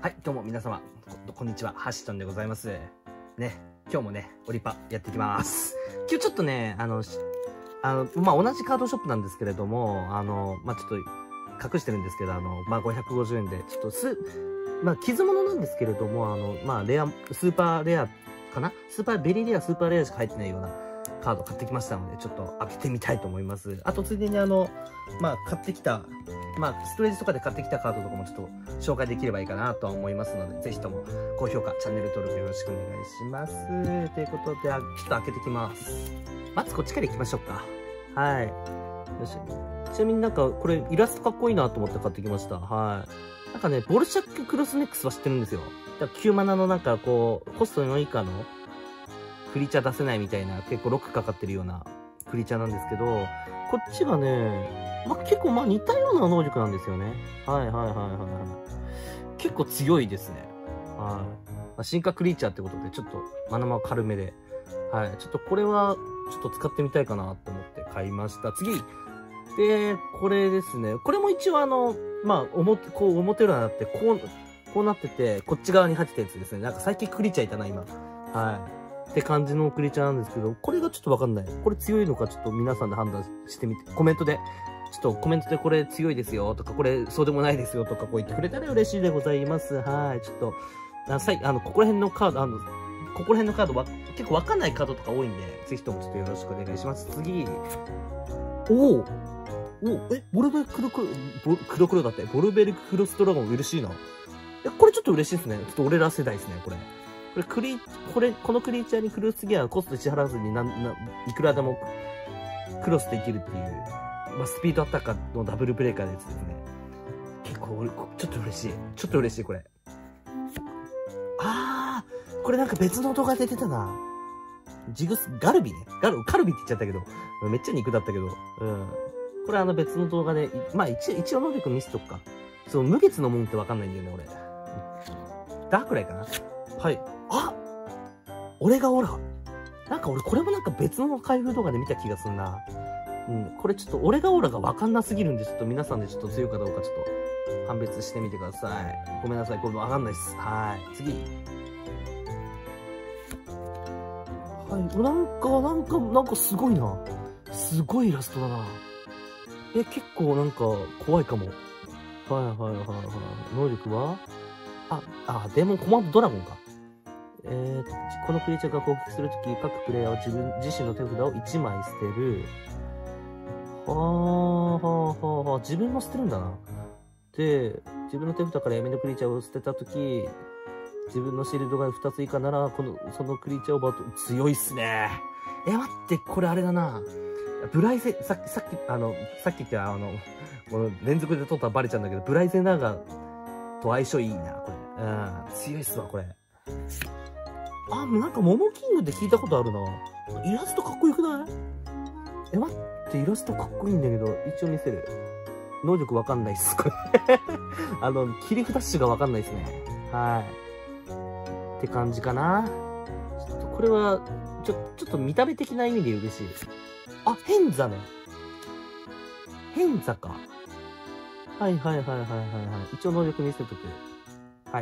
はい、どうも皆様、こんにちは、ハッシトンでございます。ね、今日もね、オリパやっていきます。今日ちょっとね、同じカードショップなんですけれども、ちょっと隠してるんですけど、550円で、ちょっと傷物なんですけれども、スーパーレアかな、ベリーレア、スーパーレアしか入ってないようなカード買ってきましたので、ちょっと開けてみたいと思います。あと、ついでに買ってきた、ストレージとかで買ってきたカードとかもちょっと紹介できればいいかなとは思いますので、ぜひとも高評価、チャンネル登録よろしくお願いします。ということで、ちょっと開けてきます。まずこっちから行きましょうか。はい。よし。ちなみになんか、これイラストかっこいいなと思って買ってきました。はい。なんかね、ボルシャッククロスネックスは知ってるんですよ。だから9マナのなんかこう、コスト4以下のクリーチャー出せないみたいな、結構ロックかかってるようなクリーチャーなんですけど、こっちがね、結構似たような能力なんですよね。はい。結構強いですね。はい。進化クリーチャーってことで、ちょっとマナマは軽めで。はい。ちょっとこれは、ちょっと使ってみたいかなと思って買いました。次。で、これですね。これも一応表裏になって、こうなってて、こっち側に入ってたやつですね。なんかサイキッククリーチャーいたな、今。はい。って感じのクリーチャーなんですけど、これがちょっとわかんない。これ強いのかちょっと皆さんで判断してみて、コメントでこれ強いですよとか、これそうでもないですよとか、こう言ってくれたら嬉しいでございます。はい。ちょっと、ここら辺のカード、は結構わかんないカードとか多いんで、ぜひともちょっとよろしくお願いします。次。ボルベルククロスドラゴン嬉しいな。これちょっと嬉しいですね。ちょっと俺ら世代ですね、これ。このクリーチャーにクロスギアはコスト支払わずにいくらでもクロスできるっていう、スピードアタッカーのダブルブレーカーのやつですね。結構、ちょっと嬉しい、これ。これなんか別の動画で出てたな。ガルビね。カルビって言っちゃったけど、めっちゃ肉だったけど、これ別の動画で、一応能力見せとくか。そう、無月のもんってわかんないんだよね、俺。ダークライかな？はい。俺がオラ。なんか俺、これもなんか別の開封動画で見た気がすんな。これちょっと俺がオーラがわかんなすぎるんで、ちょっと皆さんでちょっと強いかどうかちょっと判別してみてください。ごめんなさい、これわかんないっす。はい。次。はい。なんかすごいな。すごいイラストだな。結構なんか怖いかも。能力はデーモンコマンドドラゴンか。このクリーチャーが攻撃するとき、各プレイヤーは自身の手札を1枚捨てる。自分も捨てるんだな。で、自分の手札から闇のクリーチャーを捨てたとき、自分のシールドが2つ以下なら、そのクリーチャーを強いっすね。待って、これあれだな。ブライゼ、さっき言ったこの連続で取ったらバレちゃうんだけど、ブライゼナーガと相性いいな、これ。強いっすわ、これ。なんかモモキングって聞いたことあるな。イラストかっこよくない？待って、イラストかっこいいんだけど、一応見せる。能力わかんないっす、これ。切り札種がわかんないっすね。はい。って感じかな。ちょっとこれは、ちょっと見た目的な意味で嬉しい。変座ね。変座か。はい。一応能力見せとく。はい。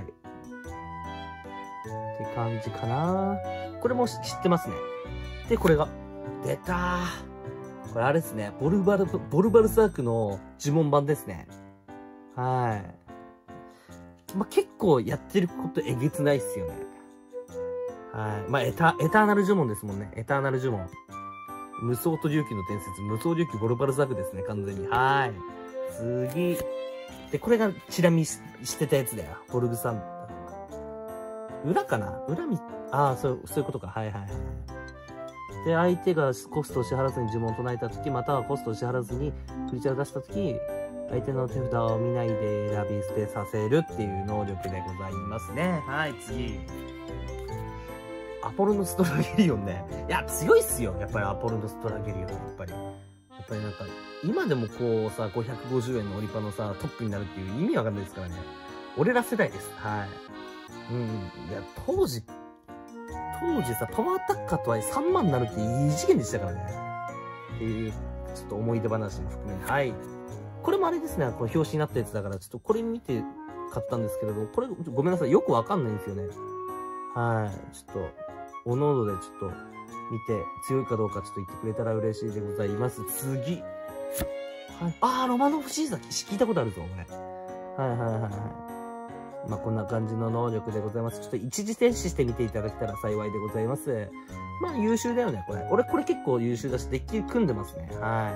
って感じかな。これも知ってますね。で、これが。出たー。これあれですね。ボルバルサークの呪文版ですね。はい。結構やってることえげつないっすよね。はい。エターナル呪文ですもんね。エターナル呪文。無双と龍騎の伝説。無双龍騎ボルバルサークですね。完全に。はい。次。で、これがチラ見してたやつだよ。ボルグさん。裏かな？そういうことか。はい。で、相手がコストを支払わずに呪文を唱えたとき、またはコストを支払わずにクリーチャーを出したとき、相手の手札を見ないで選び捨てさせるっていう能力でございますね。はい、次。アポロノストラゲリオンね。いや、強いっすよ。やっぱりアポロノストラゲリオン。やっぱりなんか、今でもこうさ、550円のオリパのさ、トップになるっていう意味わかんないですからね。俺ら世代です。はい。いや、当時さ、パワーアタッカーとはいえ3万になるって異次元でしたからね。っていう、ちょっと思い出話も含め。はい。これもあれですね、この表紙になったやつだから、ちょっとこれ見て、 買ったんですけれども、これ、ごめんなさい。よくわかんないんですよね。はい。ちょっと、おのおのでちょっと、見て、強いかどうかちょっと言ってくれたら嬉しいでございます。次。はい。ロマノフシーザ聞いたことあるぞ、これ。はいはいはいはい。まあ、こんな感じの能力でございます。ちょっと一時停止してみていただけたら幸いでございます。まあ、優秀だよね、これ。俺、これ結構優秀だし、デッキ組んでますね。はい。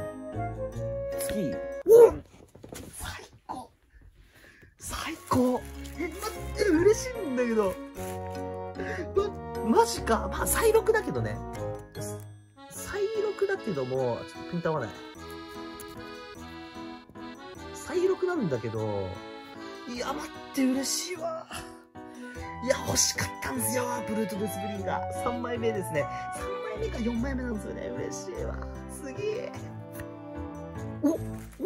次。おっ最高最高待って、嬉しいんだけど。マジか。まあ、再録だけどね。再録だけども、ちょっとピント合わない。再録なんだけど、いや、待って、嬉しいわ。いや、欲しかったんですよ、ブルートデスブリンが。3枚目ですね。3枚目か4枚目なんですよね。嬉しいわ。すげえ。こ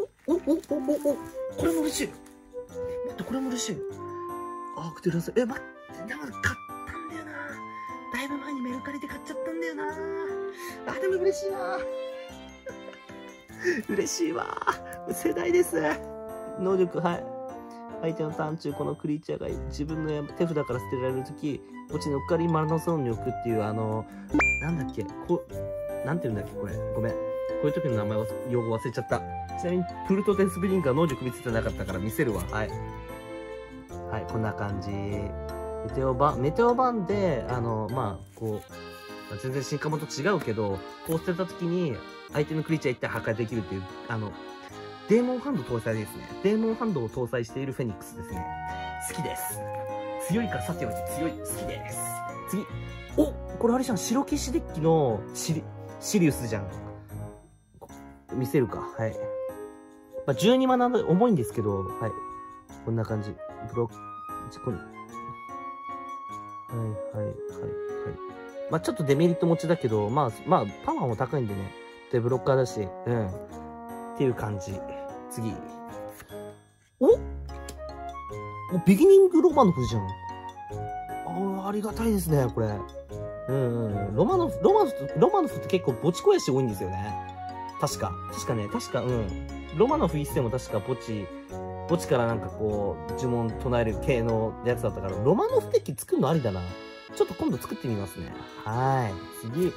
れも嬉しい。待って、これも嬉しい。アークテラス、待って、なんか買ったんだよな。だいぶ前にメルカリで買っちゃったんだよな。でも嬉しいな。嬉しいわ。世代です。能力、はい。相手のターン中、このクリーチャーが自分の手札から捨てられるとき、墓地にうっかりマラノゾーンに置くっていう、なんだっけ、なんて言うんだっけ、これ。ごめん。こういう時の名前を、用語忘れちゃった。ちなみに、プルトデスブリンクは能力見つけてなかったから見せるわ。はい。はい、こんな感じ。メテオ版で、まあ、こう、全然進化モと違うけど、こう捨てた時に、相手のクリーチャー一体破壊できるっていう、デーモンハンド搭載ですね。デーモンハンドを搭載しているフェニックスですね。好きです。強いからさておいて強い。好きです。次。これあれじゃん。白騎士デッキのシリウスじゃん。見せるか。はい。まあ、12マナで重いんですけど、はい。こんな感じ。ブロック、はい。まあ、ちょっとデメリット持ちだけど、まあ、パワーも高いんでね。で、ブロッカーだし、っていう感じ。次。ビギニングロマノフじゃん。ありがたいですね、これ。ロマノフって結構墓地肥やし多いんですよね。確か、ロマノフ一世も確か墓地からなんかこう、呪文唱える系のやつだったから、ロマノフデッキ作るのありだな。ちょっと今度作ってみますね。はい。次。出た。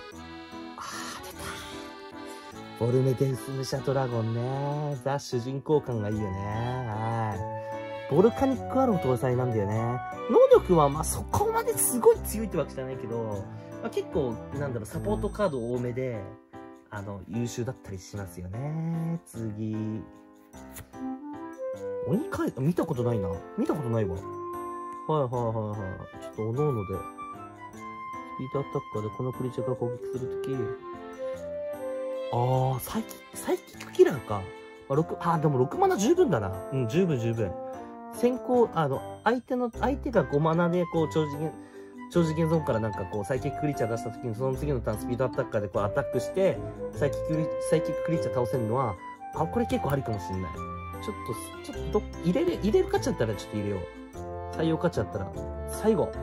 ボルメテウス武者ドラゴンね。ザ主人公感がいいよね。はい。ボルカニックアロー搭載なんだよね。能力はまあそこまですごい強いってわけじゃないけど、まあ、結構、サポートカード多めで、優秀だったりしますよね。次。鬼怪、見たことないな。見たことないわ。はい。ちょっとおのおので。スピードアタッカーでこのクリーチャーから攻撃するとき。サイキックキラーか。でも6マナ十分だな。十分。先行、相手が5マナで、こう、超次元ゾーンからなんかこう、サイキッククリーチャー出したときに、その次のターンスピードアタッカーでこう、アタックして、サイキッククリーチャー倒せるのは、これ結構ありかもしんない。ちょっと、入れる価値あったらちょっと入れよう。採用価値あったら。最後。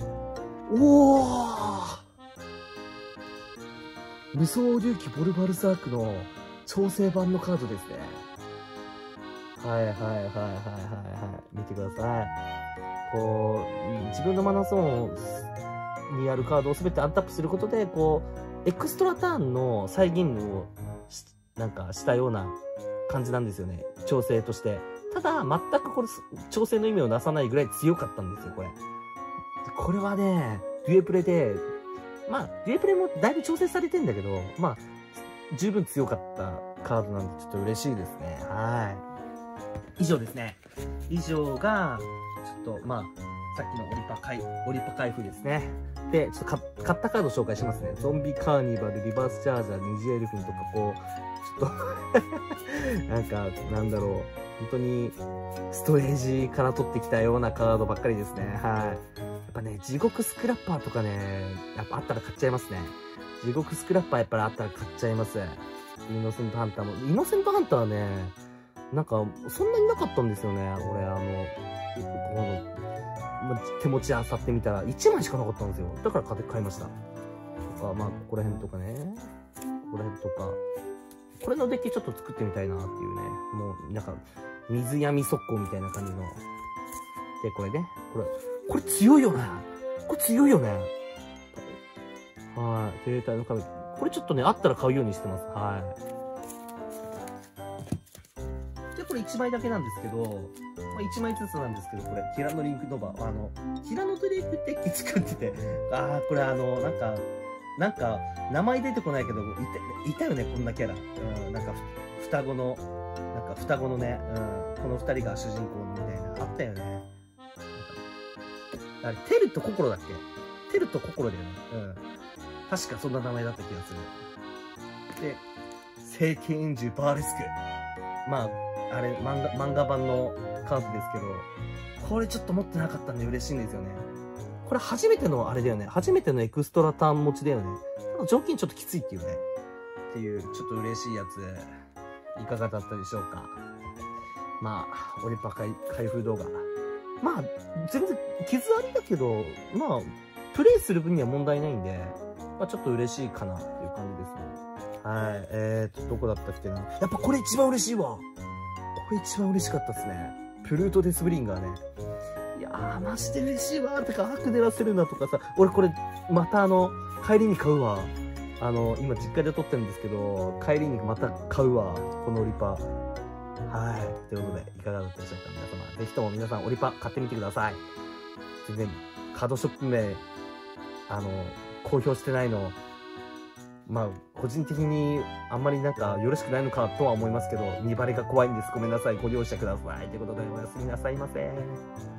無双龍騎ボルバルサークの調整版のカードですね。はい。見てください。こう、自分のマナゾーンにあるカードを全てアンタップすることで、こう、エクストラターンの再現をしたような感じなんですよね。調整として。ただ、全くこれ、調整の意味をなさないぐらい強かったんですよ、これ。これはね、デュエプレで、デュエプレもだいぶ調整されてんだけど、十分強かったカードなんで、ちょっと嬉しいですね。はい。以上ですね。以上が、ちょっと、さっきのオリパ開封ですね。で、ちょっと買ったカード紹介しますね。ゾンビカーニバル、リバースチャージャー、ニジエルフィンとか、こう、ちょっと、なんだろう。本当に、ストレージから取ってきたようなカードばっかりですね。はい。やっぱね、地獄スクラッパーとかね、やっぱあったら買っちゃいますね。地獄スクラッパーやっぱりあったら買っちゃいます。イノセントハンターも。イノセントハンターはね、そんなになかったんですよね。俺、手持ち漁ってみたら1枚しかなかったんですよ。だから買いました。とか、ここら辺とかね。ここら辺とか。これのデッキちょっと作ってみたいなっていうね。もう、水闇速攻みたいな感じの。 で、これね。これ強いよね。これ強いよね。はい。携帯のカメラ。これちょっとね、あったら買うようにしてます。はい。で、これ1枚だけなんですけど、まあ、1枚ずつなんですけど、これ、ティラノリンクノバ、ティラノドレイクデッキ作ってて、これなんか、名前出てこないけど、いたよね、こんなキャラ。なんか、双子のね、この2人が主人公みたいな、あったよね。あれ、テルとココロだっけ？テルとココロだよね。確かそんな名前だった気がする。で、聖剣獣バーレスク。まあ、あれ、漫画版のカードですけど、これちょっと持ってなかったんで嬉しいんですよね。これ初めてのあれだよね。初めてのエクストラターン持ちだよね。条件ちょっときついっていうね。っていう、ちょっと嬉しいやつ、いかがだったでしょうか。まあ、オリパ開封動画。まあ、全然傷ありだけど、まあ、プレイする分には問題ないんで、まあちょっと嬉しいかなっていう感じですね。はい。どこだったっけな。やっぱこれ一番嬉しいわ。これ一番嬉しかったですね。プルート・デスブリンガーね。いやー、マジで嬉しいわ。てか、アークデラセルナとかさ、俺これ、また帰りに買うわ。今実家で撮ってるんですけど、帰りにまた買うわ。このオリパ。はい。ということで、いかがだったでしょうか、皆様。ぜひとも皆さん、オリパ買ってみてください。全然、カードショップ名、公表してないの、まあ、個人的にあんまりなんかよろしくないのかとは思いますけど、見バレが怖いんです。ごめんなさい。ご容赦ください。ということで、おやすみなさいませ。